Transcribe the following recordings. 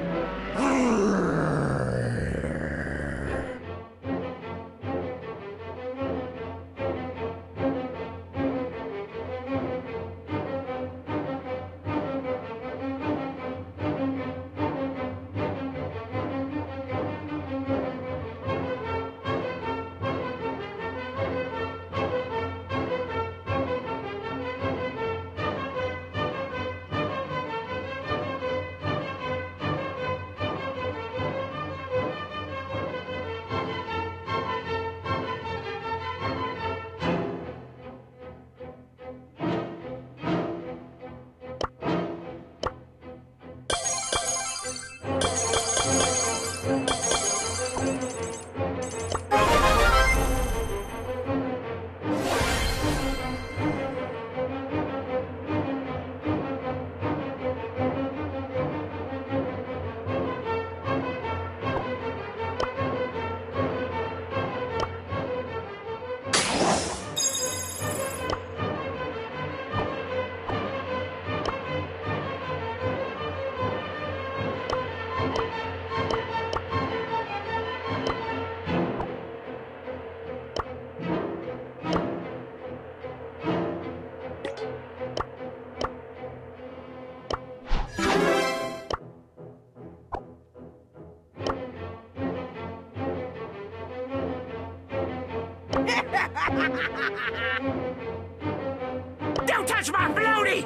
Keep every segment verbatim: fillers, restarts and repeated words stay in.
Don't touch my floaty!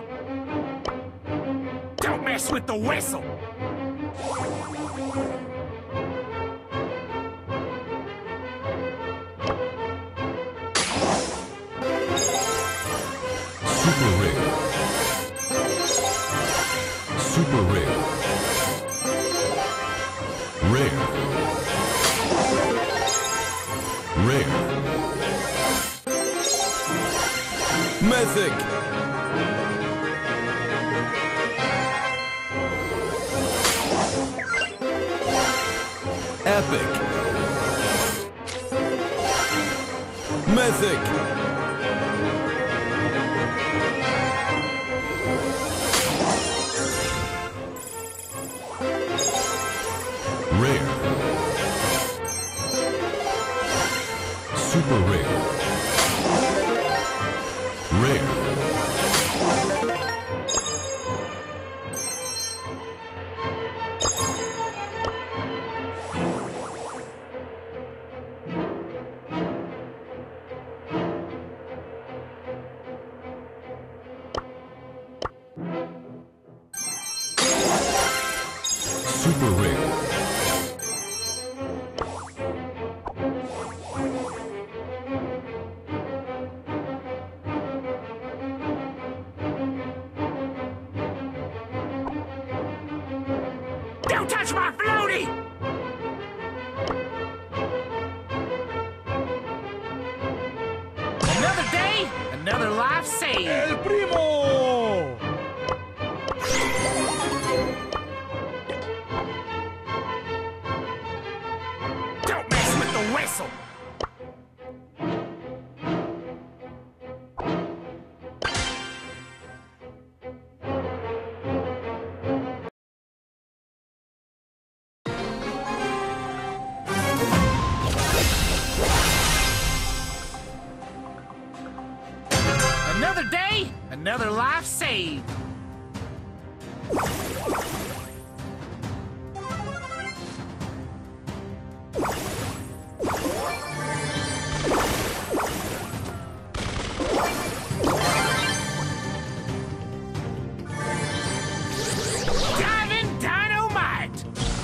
Don't mess with the whistle! Super rare. Super rare. Rare. Rare. Mythic. Epic. Mythic. Rare. Super rare. Rare. Super rare. Don't touch my floaty! Another day, another life saved. El primo! Don't mess with the whistle! Another day, another life saved. Diving dynamite!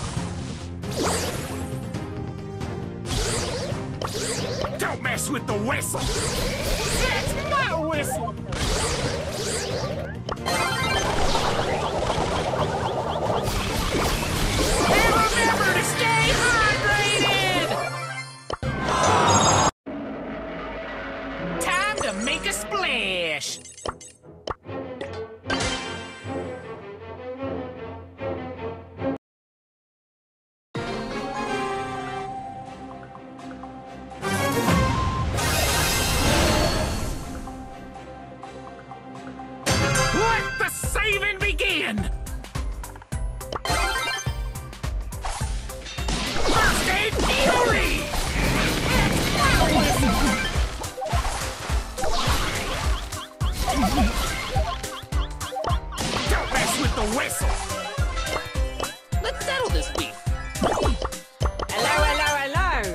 Don't mess with the whistle! That's my whistle! And remember to stay hydrated! Time to make a splash! the whistle. Let's settle this beef. Hello, hello, hello.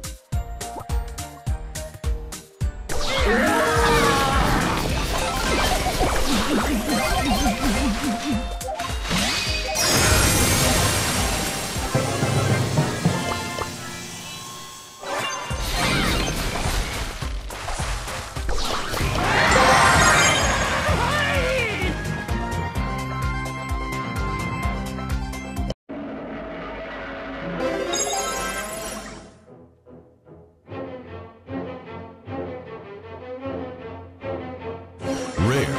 Rare.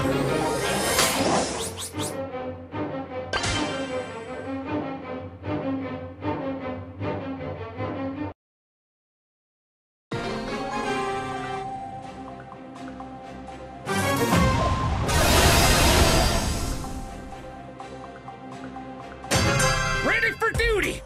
Ready for duty.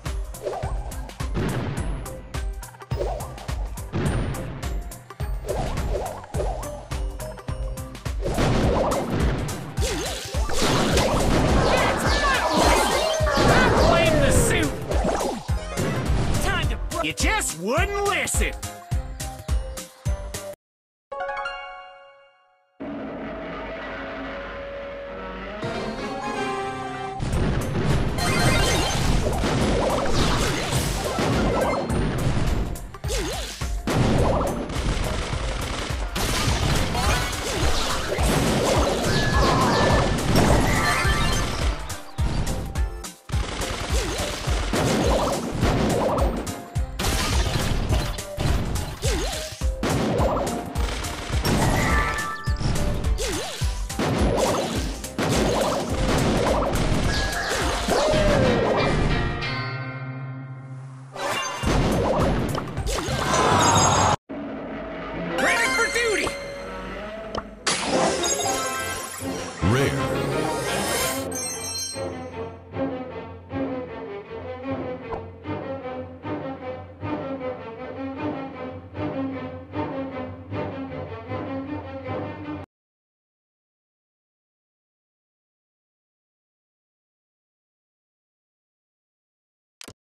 You just wouldn't listen!